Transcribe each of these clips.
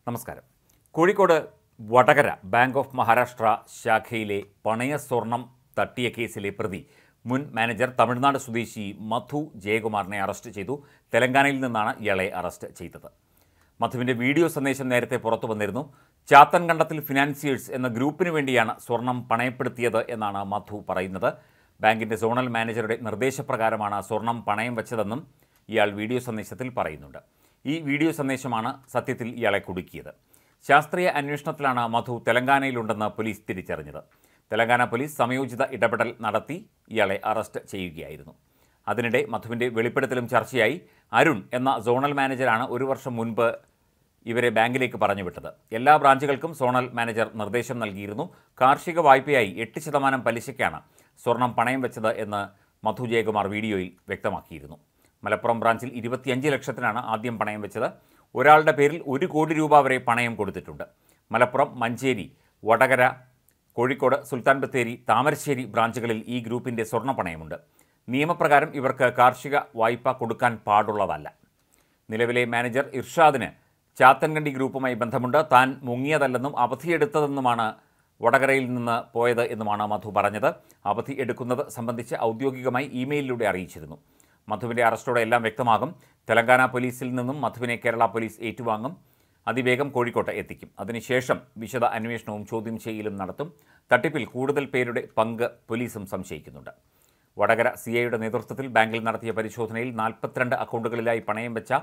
നമസ്കാരം. Kozhikode Vadakara bank of Maharashtra ശാഖയിലെ പണയ സ്വർണം തട്ടിയ കേസിലെ പ്രതി മുൻ മാനേജർ തമിഴ്നാട് സ്വദേശി മധു ജയകുമാറിനെ അറസ്റ്റ് ചെയ്തു. തെലങ്കാനയിൽ നിന്നാണ് ഇയാളെ അറസ്റ്റ് ചെയ്തത്. മധുവിൻ്റെ വീഡിയോ സന്ദേശം നേരത്തെ പുറത്തു വന്നിരുന്നു. ചാത്തൻകണ്ടത്തിൽ ഫിനാൻസിയേഴ്സ് എന്ന ഗ്രൂപ്പിന് വേണ്ടിയാണ് സ്വർണം പണയപ്പെടുത്തിയത് എന്നാണ് മധു പറയുന്നത്. ബാങ്കിൻ്റെ സോണൽ മാനേജറുടെ നിർദ്ദേശപ്രകാരമാണ് സ്വർണം പണയം വെച്ചതെന്നും ഇയാൾ വീഡിയോ സന്ദേശത്തിൽ പറയുന്നുണ്ട്. ഈ വീഡിയോ സന്ദേശമാണ് സത്യത്തിൽ ഇയാളെ കുടുക്കിയത്. ശാസ്ത്രീയ അന്വേഷണത്തിലാണ് മധു തെലങ്കാനയിലുണ്ടെന്ന് പോലീസ് തിരിച്ചറിഞ്ഞത്. തെലങ്കാന പോലീസ് സമയോചിത ഇടപെടൽ നടത്തി ഇയാളെ അറസ്റ്റ് ചെയ്യുകയായിരുന്നു. അതിനിടെ മധുവിൻ്റെ വെളിപ്പെടുത്തലും ചർച്ചയായി. അരുൺ എന്ന സോണൽ മാനേജറാണ് ഒരു വർഷം മുൻപ് ഇവരെ ബാങ്കിലേക്ക് പറഞ്ഞുവിട്ടത്. എല്ലാ ബ്രാഞ്ചുകൾക്കും സോണൽ മാനേജർ നിർദ്ദേശം നൽകിയിരുന്നു. കാർഷിക വായ്പയായി 8% പലിശയ്ക്കാണ് സ്വർണം പണയം വെച്ചത് എന്ന് മധു ജയകുമാർ വീഡിയോയിൽ വ്യക്തമാക്കിയിരുന്നു. മലപ്പുറം ബ്രാഞ്ചിൽ 25 ലക്ഷത്തിനാണ് ആദ്യം പണയം വെച്ചത്. ഒരാളുടെ പേരിൽ 1 കോടി രൂപ വരെ പണയം കൊടുത്തിട്ടുണ്ട്. മലപ്പുറം, മഞ്ചേരി, വടകര, കോഴിക്കോട്, സുൽത്താൻ ബത്തേരി, താമരശ്ശേരി ബ്രാഞ്ചുകളിൽ ഈ ഗ്രൂപ്പിൻ്റെ സ്വർണ്ണ പണയമുണ്ട്. നിയമപ്രകാരം ഇവർക്ക് കാർഷിക വായ്പ കൊടുക്കാൻ പാടുള്ളതല്ല. നിലവിലെ മാനേജർ ഇർഷാദിന് ചാത്തൻകണ്ടി ഗ്രൂപ്പുമായി ബന്ധമുണ്ട്. താൻ മുങ്ങിയതല്ലെന്നും അവധിയെടുത്തതെന്നുമാണ് വടകരയിൽ നിന്ന് പോയത് എന്നുമാണ് മധു പറഞ്ഞത്. അവധി എടുക്കുന്നത് സംബന്ധിച്ച് ഔദ്യോഗികമായി ഇമെയിലിലൂടെ അറിയിച്ചിരുന്നു. മധുവിൻ്റെ അറസ്റ്റോടെ എല്ലാം വ്യക്തമാകും. തെലങ്കാന പോലീസിൽ നിന്നും മധുവിനെ കേരള പോലീസ് ഏറ്റുവാങ്ങും. അതിവേഗം കോഴിക്കോട്ട് എത്തിക്കും. അതിനുശേഷം വിശദ അന്വേഷണവും ചോദ്യം ചെയ്യലും നടത്തും. തട്ടിപ്പിൽ കൂടുതൽ പേരുടെ പങ്ക് പോലീസും സംശയിക്കുന്നുണ്ട്. വടകര CIയുടെ നേതൃത്വത്തിൽ ബാങ്കിൽ നടത്തിയ പരിശോധനയിൽ 42 അക്കൗണ്ടുകളിലായി പണയം വെച്ച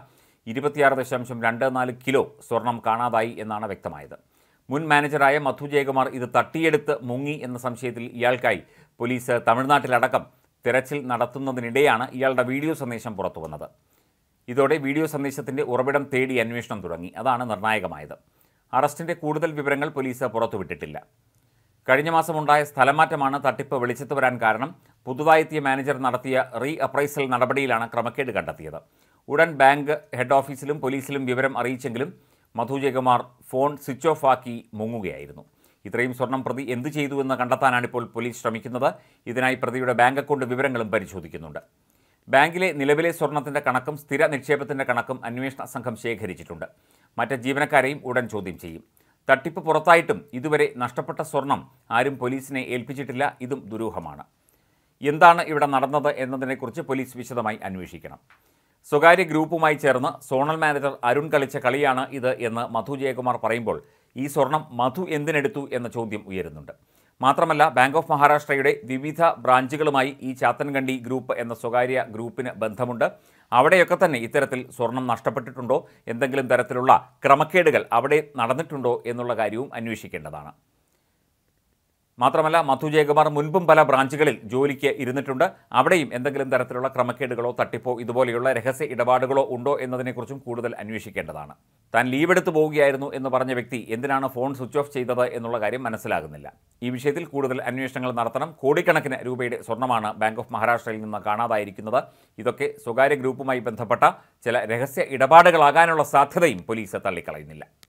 26.24 കിലോ സ്വർണം കാണാതായി എന്നാണ് വ്യക്തമായത്. മുൻ മാനേജറായ മധു ജയകുമാർ ഇത് തട്ടിയെടുത്ത് മുങ്ങി എന്ന സംശയത്തിൽ ഇയാൾക്കായി പോലീസ് തമിഴ്നാട്ടിലടക്കം തിരച്ചിൽ നടത്തുന്നതിനിടെയാണ് ഇയാളുടെ വീഡിയോ സന്ദേശം പുറത്തു വന്നത്. ഇതോടെ വീഡിയോ സന്ദേശത്തിൻ്റെ ഉറവിടം തേടി അന്വേഷണം തുടങ്ങി. അതാണ് നിർണായകമായത്. അറസ്റ്റിൻ്റെ കൂടുതൽ വിവരങ്ങൾ പോലീസ് പുറത്തുവിട്ടിട്ടില്ല. കഴിഞ്ഞ മാസമുണ്ടായ സ്ഥലമാറ്റമാണ് തട്ടിപ്പ് വെളിച്ചത്ത് വരാൻ കാരണം. പുതുതായെത്തിയ മാനേജർ നടത്തിയ റീ അപ്രൈസൽ നടപടിയിലാണ് ക്രമക്കേട് കണ്ടെത്തിയത്. ഉടൻ ബാങ്ക് ഹെഡ് ഓഫീസിലും പോലീസിലും വിവരം അറിയിച്ചെങ്കിലും Madhu Jayakumar phone switch off ആക്കി മുങ്ങുകയായിരുന്നു. ഇത്രയും സ്വർണം പ്രതി എന്ത് ചെയ്തുവെന്ന് കണ്ടെത്താനാണിപ്പോൾ പോലീസ് ശ്രമിക്കുന്നത്. ഇതിനായി പ്രതിയുടെ ബാങ്ക് അക്കൗണ്ട് വിവരങ്ങളും പരിശോധിക്കുന്നുണ്ട്. ബാങ്കിലെ നിലവിലെ സ്വർണത്തിൻ്റെ കണക്കും സ്ഥിര നിക്ഷേപത്തിൻ്റെ കണക്കും അന്വേഷണ സംഘം ശേഖരിച്ചിട്ടുണ്ട്. മറ്റ് ജീവനക്കാരെയും ഉടൻ ചോദ്യം ചെയ്യും. തട്ടിപ്പ് പുറത്തായിട്ടും ഇതുവരെ നഷ്ടപ്പെട്ട സ്വർണം ആരും പോലീസിനെ ഏൽപ്പിച്ചിട്ടില്ല. ഇതും ദുരൂഹമാണ്. എന്താണ് ഇവിടെ നടന്നത് എന്നതിനെക്കുറിച്ച് പോലീസ് വിശദമായി അന്വേഷിക്കണം. സ്വകാര്യ ഗ്രൂപ്പുമായി ചേർന്ന് സോണൽ മാനേജർ അരുൺ കളിച്ച കളിയാണ് ഇത് എന്ന് മധു ജയകുമാർ പറയുമ്പോൾ ഈ സ്വർണം മധു എന്തിനെടുത്തു എന്ന ചോദ്യം ഉയരുന്നുണ്ട്. മാത്രമല്ല, ബാങ്ക് ഓഫ് മഹാരാഷ്ട്രയുടെ വിവിധ ബ്രാഞ്ചുകളുമായി ഈ ചാത്തൻകണ്ടി ഗ്രൂപ്പ് എന്ന സ്വകാര്യ ഗ്രൂപ്പിന് ബന്ധമുണ്ട്. അവിടെയൊക്കെ തന്നെ ഇത്തരത്തിൽ സ്വർണം നഷ്ടപ്പെട്ടിട്ടുണ്ടോ, എന്തെങ്കിലും തരത്തിലുള്ള ക്രമക്കേടുകൾ അവിടെ നടന്നിട്ടുണ്ടോ എന്നുള്ള കാര്യവും അന്വേഷിക്കേണ്ടതാണ്. മാത്രമല്ല, മധു ജയകുമാർ മുൻപും പല ബ്രാഞ്ചുകളിൽ ജോലിക്ക് ഇരുന്നിട്ടുണ്ട്. അവിടെയും എന്തെങ്കിലും തരത്തിലുള്ള ക്രമക്കേടുകളോ തട്ടിപ്പോ ഇതുപോലെയുള്ള രഹസ്യ ഇടപാടുകളോ ഉണ്ടോ എന്നതിനെക്കുറിച്ചും കൂടുതൽ അന്വേഷിക്കേണ്ടതാണ്. താൻ ലീവ് എടുത്തു പോവുകയായിരുന്നു എന്ന് പറഞ്ഞ വ്യക്തി എന്തിനാണ് ഫോൺ സ്വിച്ച് ഓഫ് ചെയ്തത് എന്നുള്ള കാര്യം മനസ്സിലാകുന്നില്ല. ഈ വിഷയത്തിൽ കൂടുതൽ അന്വേഷണങ്ങൾ നടത്തണം. കോടിക്കണക്കിന് രൂപയുടെ സ്വർണ്ണമാണ് ബാങ്ക് ഓഫ് മഹാരാഷ്ട്രയിൽ നിന്ന് കാണാതായിരിക്കുന്നത്. ഇതൊക്കെ സ്വകാര്യ ഗ്രൂപ്പുമായി ബന്ധപ്പെട്ട ചില രഹസ്യ ഇടപാടുകളാകാനുള്ള സാധ്യതയും പോലീസ് തള്ളിക്കളയുന്നില്ല.